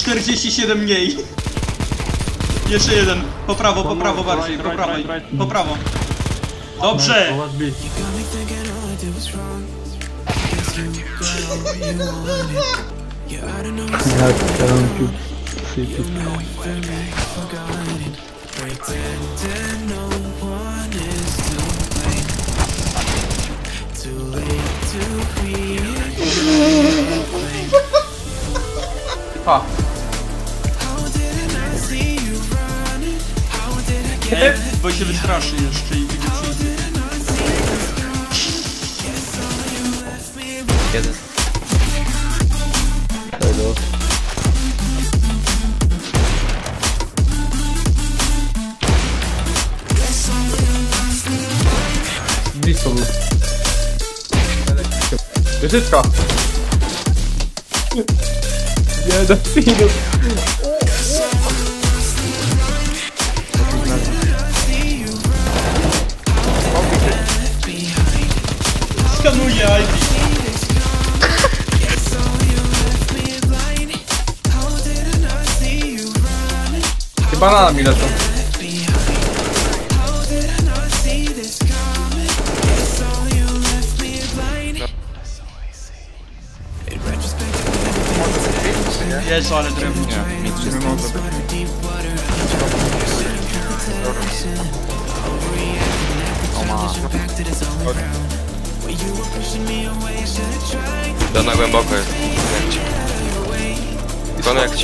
47 mniej. Jeszcze jeden. Po prawo bardziej. Po prawo. Po prawo. Dobrze! Pa. Bo się wystraszy jeszcze i będzie przyjdzie. Jeden. Blisko był. Wieżyczka! Jeden minut. Skanuję IP. Chyba banana mi lecą. Jezu, ale drewno. Nie, nic nie mogę. O ma. To na głęboko jest. Konekci.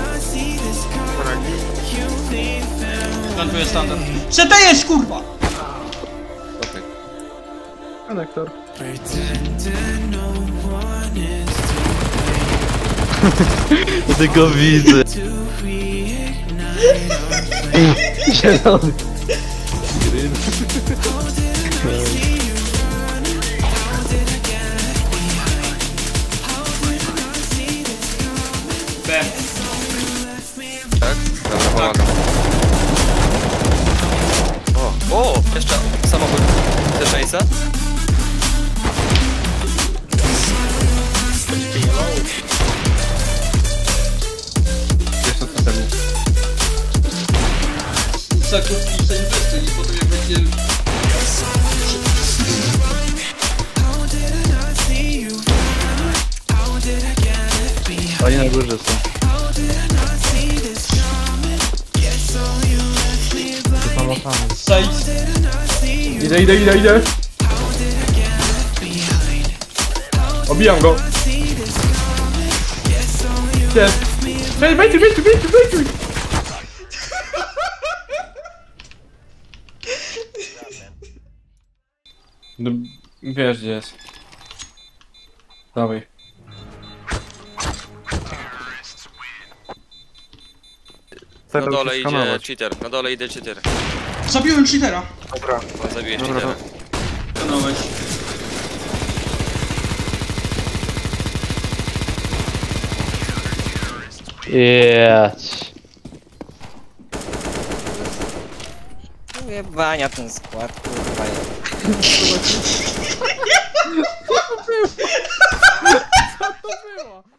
Plantuję standard. CT jest, kurwa! Okej. Konektor. Tego widzę. Zielony. B. Tak? Dobra, pomagam. O, jeszcze samochód. Też Ace'a? Jeszcze co temu. Zakup i zainwestuj i potem jak będzie... Oni na górze są. To samochody. Sajdź. Idę. Obijam go. Jest. Cześć, wejdzie. No, wiesz gdzie jest. Dawaj. Na dole idzie cheater, na dole idzie cheater. Zabiłem cheatera. Dobra. Zabiłeś cheatera. Kanałeś. Jeć. Jebania ten skład, kurwa. Co to było?